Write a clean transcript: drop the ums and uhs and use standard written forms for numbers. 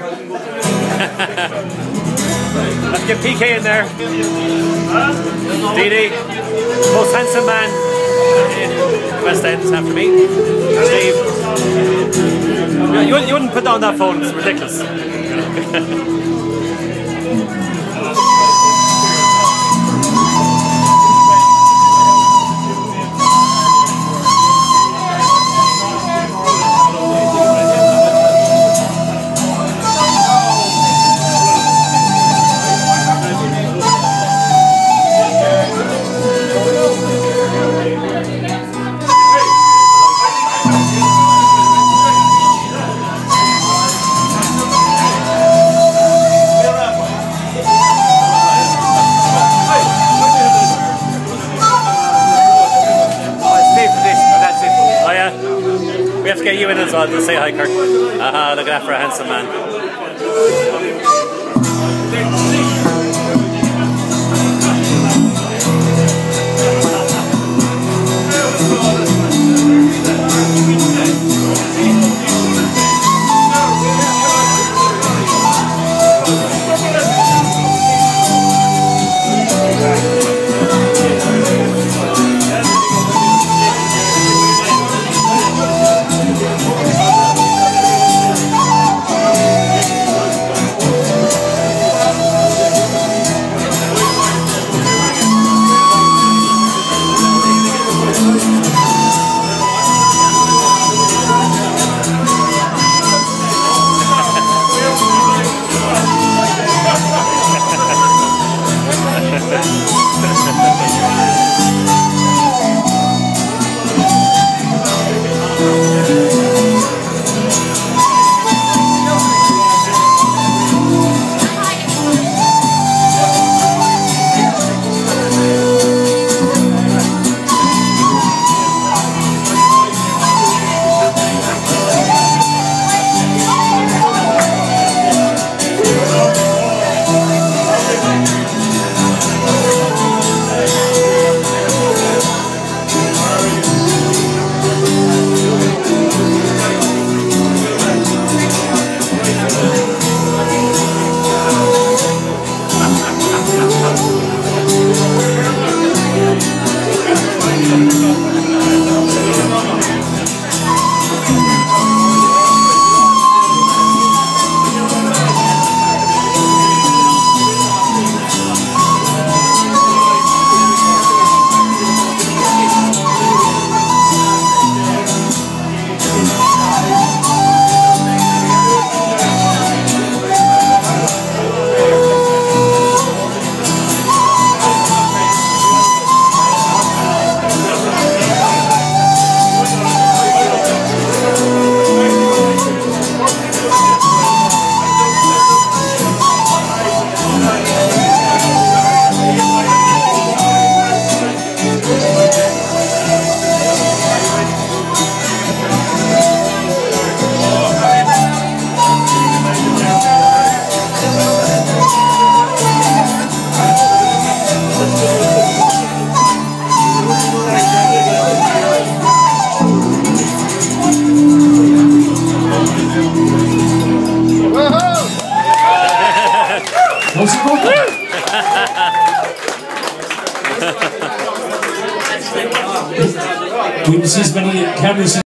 Let's get PK in there. DD, most handsome man in West End after me. Steve. You wouldn't put down that phone, it's ridiculous. We have to get you in as well to say hi, Kirk. Aha, look at that for a handsome man. Lonesome Boatman. We will see as many cameras